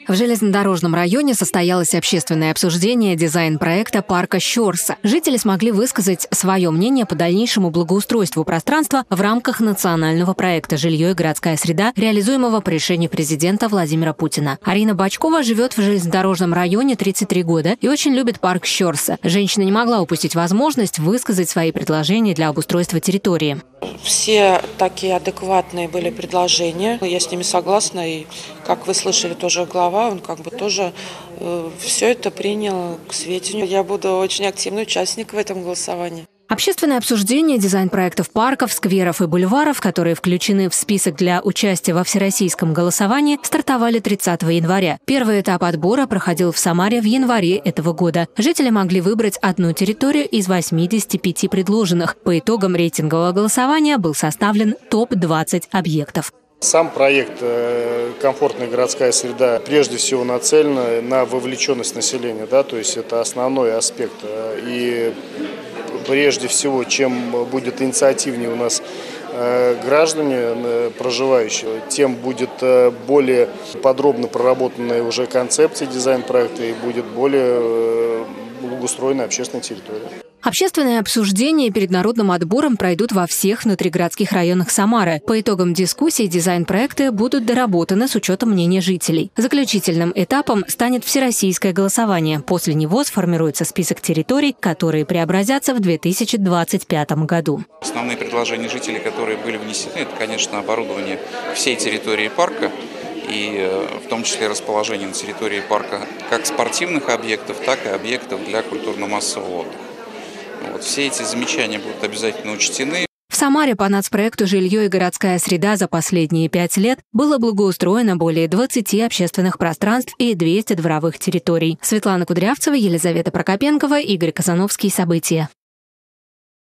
В железнодорожном районе состоялось общественное обсуждение дизайн-проекта парка Щорса. Жители смогли высказать свое мнение по дальнейшему благоустройству пространства в рамках национального проекта «Жилье и городская среда», реализуемого по решению президента Владимира Путина. Арина Бачкова живет в железнодорожном районе 33 года и очень любит парк Щорса. Женщина не могла упустить возможность высказать свои предложения для обустройства территории. Все такие адекватные были предложения. Я с ними согласна. И, как вы слышали, тоже глава, он тоже все это принял к сведению. Я буду очень активный участник в этом голосовании. Общественное обсуждение дизайн-проектов парков, скверов и бульваров, которые включены в список для участия во всероссийском голосовании, стартовали 30 января. Первый этап отбора проходил в Самаре в январе этого года. Жители могли выбрать одну территорию из 85 предложенных. По итогам рейтингового голосования был составлен топ-20 объектов. Сам проект «Комфортная городская среда» прежде всего нацелен на вовлеченность населения, то есть это основной аспект. И прежде всего, чем будет инициативнее у нас граждане проживающие, тем будет более подробно проработанная уже концепция дизайн-проекта и будет более благоустроенная общественная территория. Общественные обсуждения перед народным отбором пройдут во всех внутригородских районах Самары. По итогам дискуссий дизайн-проекты будут доработаны с учетом мнения жителей. Заключительным этапом станет всероссийское голосование. После него сформируется список территорий, которые преобразятся в 2025 году. Основные предложения жителей, которые были внесены, это, конечно, оборудование всей территории парка, и в том числе расположение на территории парка как спортивных объектов, так и объектов для культурно-массового отдыха. Все эти замечания будут обязательно учтены. В Самаре по нацпроекту «Жилье и городская среда» за последние 5 лет было благоустроено более 20 общественных пространств и 200 дворовых территорий. Светлана Кудрявцева, Елизавета Прокопенкова, Игорь Казановский. События.